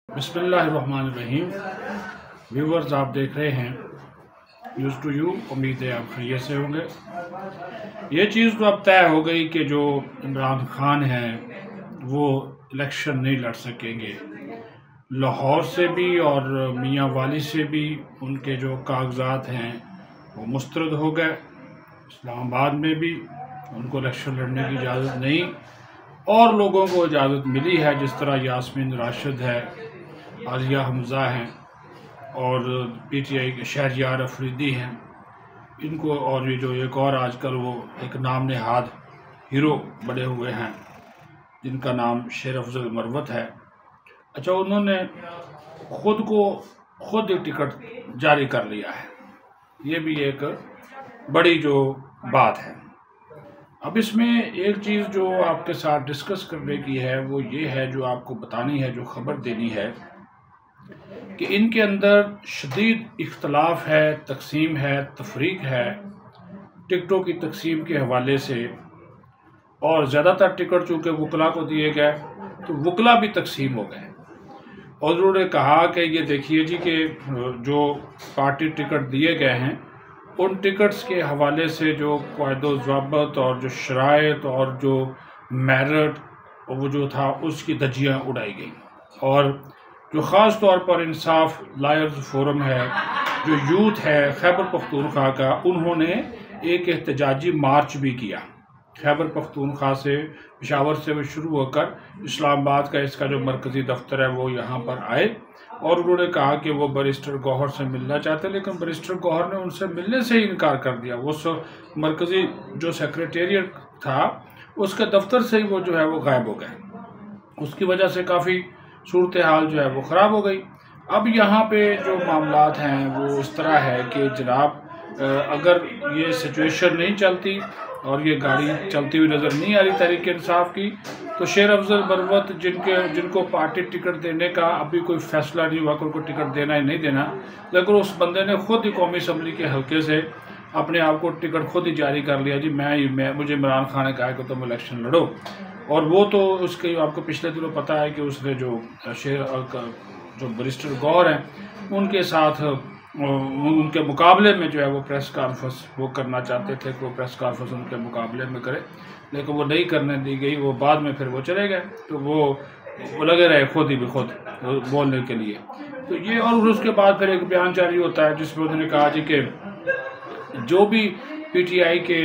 बिस्मिल्लाहिर्रहमानिर्रहीम। व्यूवर्स, आप देख रहे हैं न्यूज़ टू यू। उम्मीद है आप खैरियत से होंगे। ये चीज़ तो अब तय हो गई कि जो इमरान खान हैं वो इलेक्शन नहीं लड़ सकेंगे। लाहौर से भी और मियाँ वाली से भी उनके जो कागजात हैं वो मुस्तरद हो गए। इस्लामाबाद में भी उनको इलेक्शन लड़ने की इजाज़त नहीं और लोगों को इजाज़त मिली है, जिस तरह यास्मीन राशिद है, आलिया हमज़ा हैं और पीटीआई के शहरयार अफरीदी हैं इनको, और ये जो एक और आजकल वो एक नाम नेहाद हीरो बने हुए हैं जिनका नाम शेर अफजल मरवत है। अच्छा, उन्होंने खुद एक टिकट जारी कर लिया है। ये भी एक बड़ी जो बात है। अब इसमें एक चीज़ जो आपके साथ डिस्कस करने की है वो ये है, जो आपको बतानी है, जो ख़बर देनी है कि इनके अंदर शदीद इख्तलाफ है, तकसीम है, तफरीक है टिकटों की तकसीम के हवाले से। और ज़्यादातर टिकट चूँकि वकला को दिए गए तो वकला भी तकसीम हो गए। और उन्होंने कहा कि ये देखिए जी कि जो पार्टी टिकट दिए गए हैं उन टिकट्स के हवाले से जो क़ायदो-ज़ाब्त और जो शराइत और जो मेरिट वो जो था उसकी धज्जियाँ उड़ाई गई। और जो ख़ास तौर पर इंसाफ लायर्स फोरम है, जो यूथ है खैबर पख्तूनख्वा का, उन्होंने एक एहतजाजी मार्च भी किया। खैबर पख्तूनख्वा से, पेशावर से वो शुरू होकर इस्लामाबाद का इसका जो मरकज़ी दफ्तर है वो यहाँ पर आए और उन्होंने कहा कि वो बैरिस्टर गौहर से मिलना चाहते, लेकिन बैरिस्टर गौहर ने उनसे मिलने से ही इनकार कर दिया। वो मरकज़ी जो सेक्रेटेरिएट था उसके दफ्तर से ही वो जो है वो गायब हो गए। उसकी वजह से काफ़ी सूरत हाल जो है वो ख़राब हो गई। अब यहाँ पे जो मामलात हैं वो इस तरह है कि जनाब, अगर ये सिचुएशन नहीं चलती और ये गाड़ी चलती हुई नज़र नहीं आ रही तहरीक इंसाफ की, तो शेर अफजल मरवत जिनको पार्टी टिकट देने का अभी कोई फैसला नहीं हुआ कि उनको टिकट देना है नहीं देना, लेकिन उस बंदे ने खुद ही कौमी असम्बली के हल्के से अपने आप को टिकट खुद ही जारी कर लिया जी। मुझे इमरान खान ने कहा कि तुम इलेक्शन लड़ो। और वो तो उसके आपको पिछले दिनों पता है कि उसने जो बैरिस्टर गौहर हैं उनके साथ उनके मुकाबले में जो है वो प्रेस कॉन्फ्रेंस वो करना चाहते थे कि वो प्रेस कॉन्फ्रेंस उनके मुकाबले में करे, लेकिन वो नहीं करने दी गई। वो बाद में फिर वो चले गए, तो वो लगे रहे खुद बोलने के लिए। तो ये, और उसके बाद फिर एक बयान जारी होता है जिसमें उन्होंने कहा जी कि जो भी पीटीआई के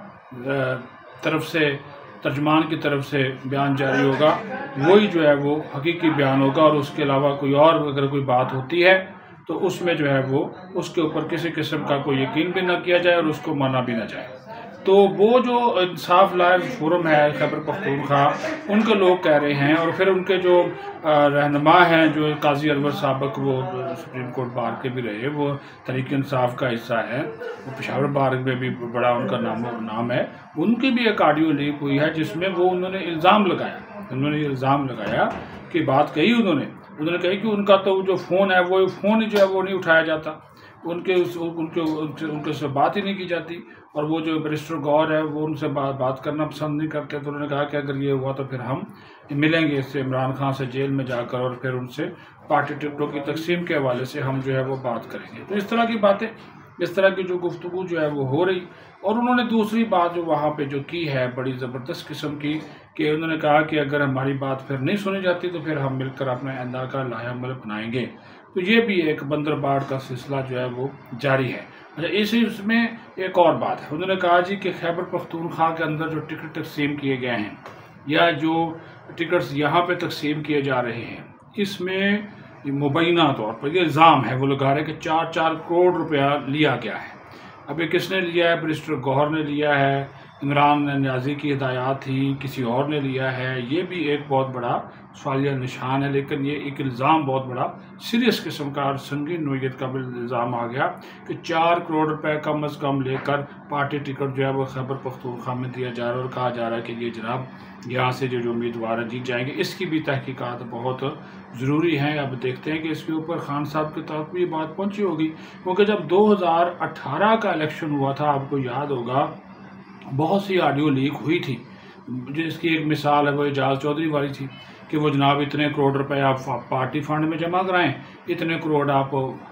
तरफ से, तर्जमान की तरफ से बयान जारी होगा वही जो है वो हकीकी बयान होगा, और उसके अलावा कोई और अगर कोई बात होती है तो उसमें जो है वो उसके ऊपर किसी किस्म का कोई यकीन भी ना किया जाए और उसको माना भी ना जाए। तो वो जो इंसाफ लायर्स फोरम है खैबर पख्तूनख्वा, उनके लोग कह रहे हैं, और फिर उनके जो रहनुमा हैं जो काजी अनवर साबक, वो सुप्रीम कोर्ट बार के भी रहे, वो तहरीक इंसाफ का हिस्सा है, वो पेशावर बार में भी बड़ा उनका नाम है। उनकी भी एक ऑडियो लीक हुई है जिसमें वो उन्होंने इल्ज़ाम लगाया कि बात कही उन्होंने कही कि उनका तो जो फ़ोन है वो फ़ोन ही जो है वो नहीं उठाया जाता, उनके से बात ही नहीं की जाती, और वो जो बैरिस्टर गौहर है वो उनसे बात करना पसंद नहीं करते। तो उन्होंने कहा कि अगर ये हुआ तो फिर हम मिलेंगे इससे इमरान खान से जेल में जाकर, और फिर उनसे पार्टी टिकटों की तकसीम के हवाले से हम जो है वो बात करेंगे। तो इस तरह की बातें, इस तरह की जो गुफ्तगू जो है वो हो रही। और उन्होंने दूसरी बात जो वहाँ पे जो की है बड़ी ज़बरदस्त किस्म की, कि उन्होंने कहा कि अगर हमारी बात फिर नहीं सुनी जाती तो फिर हम मिलकर अपने आइंदा का लाहेअमल अपनाएंगे। तो ये भी एक बंदरबाड़ का सिलसिला जो है वो जारी है। अच्छा, इसमें एक और बात है। उन्होंने कहा जी कि खैबर पख्तूनख्वा के अंदर जो टिकट तकसीम किए गए हैं या जो टिकट्स यहाँ पे तकसीम किए जा रहे हैं, इसमें मुबैना तौर पर ये इल्ज़ाम है, वो लगा रहे हैं कि 4-4 करोड़ रुपया लिया गया है। अब ये किसने लिया है? बैरिस्टर गौहर ने लिया है, इमरान न्याजी की हिदायत थी, किसी और ने लिया है? ये भी एक बहुत बड़ा सवालिया निशान है। लेकिन ये एक इल्ज़ाम बहुत बड़ा सीरियस किस्म का और संगीन नोयत का इल्ज़ाम आ गया कि 4 करोड़ रुपए कम अज़ कम लेकर पार्टी टिकट जो है वो खैबर पख्तूनख्वा में दिया जा रहा है, और कहा जा रहा है कि ये जनाब यहाँ से जो उम्मीदवार जीत जाएंगे। इसकी भी तहकीकात बहुत ज़रूरी हैं। अब देखते हैं कि इसके ऊपर खान साहब के तौर पर ये बात पहुँची होगी, क्योंकि जब 2018 का इलेक्शन हुआ था, आपको याद होगा, बहुत सी ऑडियो लीक हुई थी, जिसकी एक मिसाल है वो एजाज चौधरी वाली थी कि वो जनाब इतने करोड़ रुपए आप पार्टी फंड में जमा कराएं, इतने करोड़ आप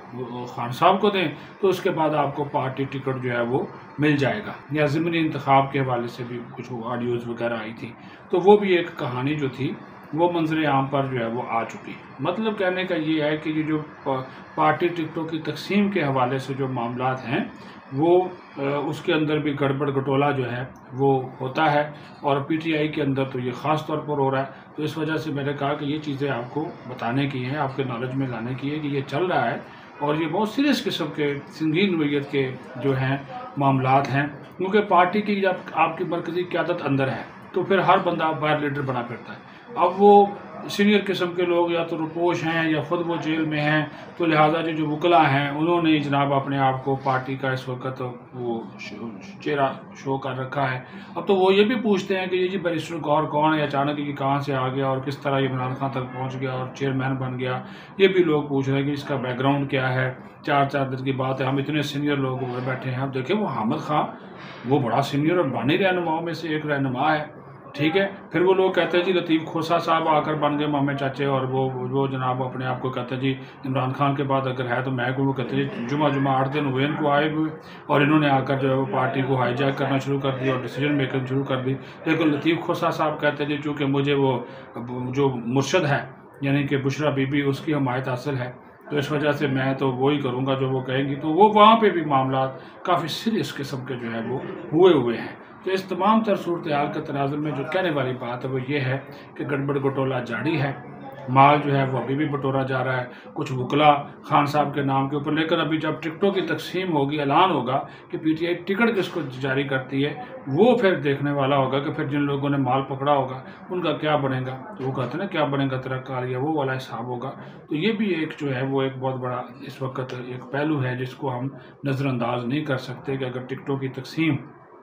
खान साहब को दें, तो उसके बाद आपको पार्टी टिकट जो है वो मिल जाएगा। या ज़िमनी इंतखाब के हवाले से भी कुछ ऑडियोज़ वगैरह आई थी, तो वो भी एक कहानी जो थी वो मंजर आम पर जो है वो आ चुकी। मतलब कहने का ये है कि ये जो पार्टी टिकटों की तकसीम के हवाले से जो मामला हैं वो उसके अंदर भी गड़बड़ घटोला जो है वो होता है, और पीटीआई के अंदर तो ये ख़ास तौर पर हो रहा है। तो इस वजह से मैंने कहा कि ये चीज़ें आपको बताने की हैं, आपके नॉलेज में लाने की है कि ये चल रहा है और ये बहुत सीरियस किस्म के संगीन नोयत के जो हैं मामलात हैं। क्योंकि पार्टी की जब आपकी मरकज़ी क़यादत अंदर है तो फिर हर बंदा बाहर लीडर बना फिरता है। अब वो सीनियर किस्म के लोग या तो रुपोश हैं या ख़ुद वो जेल में हैं, तो लिहाजा जो वकला हैं उन्होंने जनाब अपने आप को पार्टी का इस वक्त वो चेहरा शो कर रखा है। अब तो वो ये भी पूछते हैं कि ये जी बैरिस्टर गौहर कौन है, अचानक ये कहाँ से आ गया और किस तरह ये इमरान खान तक पहुँच गया और चेयरमैन बन गया। ये भी लोग पूछ रहे हैं कि इसका बैकग्राउंड क्या है। 4 दिन की बात है, हम इतने सीनियर लोग बैठे हैं। अब देखिए वो हामिद खान वो बड़ा सीनियर और बानी रहनुमाओं में से एक रहनुमा है, ठीक है। फिर वो लोग कहते हैं जी लतीफ़ खोसा साहब आकर बन गए मामे चाचे, और वो जनाब अपने आप को कहते हैं जी इमरान खान के बाद अगर है तो मैं को, वो कहते हैं जी जुमा 8 दिन हुए इनको आए हुए और इन्होंने आकर जो है वो पार्टी को हाईजैक करना शुरू कर दिया और डिसीजन मेकिंग शुरू कर दी। लेकिन लतीफ़ खोसा साहब कहते हैं जी चूँकि मुझे वो जो मुर्शद है यानी कि बुशरा बीबी उसकी हमायत हासिल है, तो इस वजह से मैं तो वही करूँगा जो वो कहेंगी। तो वो वहाँ पे भी मामला काफ़ी सीरियस किस्म के जो है वो हुए हैं। तो इस तमाम तर सूरत हाल के तनाजुर में जो कहने वाली बात है वो ये है कि गड़बड़ घटोला जारी है, माल जो है वो अभी भी बटोरा जा रहा है, कुछ वकला खान साहब के नाम के ऊपर। लेकिन अभी जब टिकटों की तकसीम होगी, ऐलान होगा कि पीटीआई टिकट किसको जारी करती है, वो फिर देखने वाला होगा कि फिर जिन लोगों ने माल पकड़ा होगा उनका क्या बनेगा। तो वो कहते हैं ना क्या बनेगा तेरा कालिया, वो वाला हिसाब होगा। तो ये भी एक जो है वो एक बहुत बड़ा इस वक्त एक पहलू है जिसको हम नज़रअंदाज नहीं कर सकते कि अगर टिकटों की तकसीम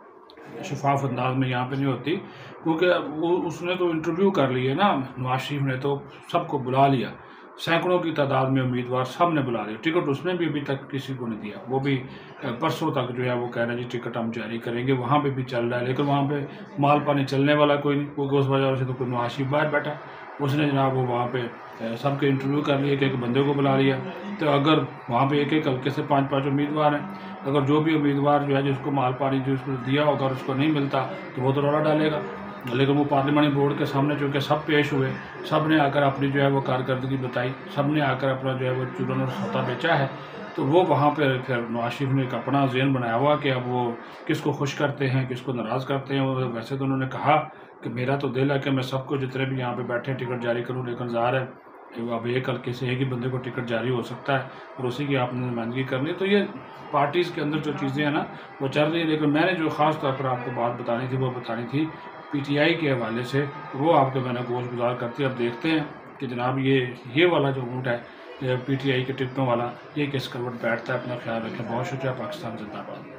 शफाफ अंदाज में यहाँ पे नहीं होती, क्योंकि वो उसने तो इंटरव्यू कर लिए ना, नवाज शरीफ ने तो सबको बुला लिया, सैकड़ों की तादाद में उम्मीदवार सब ने बुला लिया। टिकट उसने भी अभी तक किसी को नहीं दिया, वो भी परसों तक जो है वो कह रहे हैं जी टिकट हम जारी करेंगे, वहाँ पे भी चल रहा है। लेकिन वहाँ पे माल पानी चलने वाला कोई नहीं, क्योंकि उस वजह से तो कोई नवाज शरीफ बाहर बैठा, उसने जनाब वो वहाँ पे सबके इंटरव्यू कर लिए, एक बंदे को बुला लिया। तो अगर वहाँ पे एक हल्के से 5 उम्मीदवार हैं, अगर जो भी उम्मीदवार जो है जिसको माल पानी जो उसको दिया होगा और उसको नहीं मिलता तो वो तो रौला डालेगा। लेकिन वो पार्लियामानी बोर्ड के सामने चूँकि सब पेश हुए, सब ने आकर अपनी जो है वो कारकर्दगी बताई, सब ने आकर अपना जो है वो चूरन और सौदा बेचा है। तो वो वहाँ पर फिर नवाज शरीफ ने एक अपना ज़हन बनाया हुआ कि अब वो किसको खुश करते हैं, किसको नाराज़ करते हैं। वैसे तो उन्होंने कहा कि मेरा तो दिल है कि मैं सबको जितने भी यहाँ पे बैठे हैं टिकट जारी करूँ, लेकिन ज़ाहिर है अब एक हल्के से एक ही बंदे को टिकट जारी हो सकता है और उसी की आपने नुमाइंदगी करनी। तो ये पार्टीज़ के अंदर जो चीज़ें हैं ना वो चल रही है। लेकिन मैंने जो ख़ास तौर पर आपको बात बतानी थी वो बतानी थी पीटीआई के हवाले से, वो आपको मैंने गोशगुजार करती। अब देखते हैं कि जनाब ये वाला जो ऊँट है पीटीआई के टिकटों वाला, ये किस करवट बैठता है। अपना ख्याल रखें। बहुत शुक्रिया। पाकिस्तान जिंदाबाद।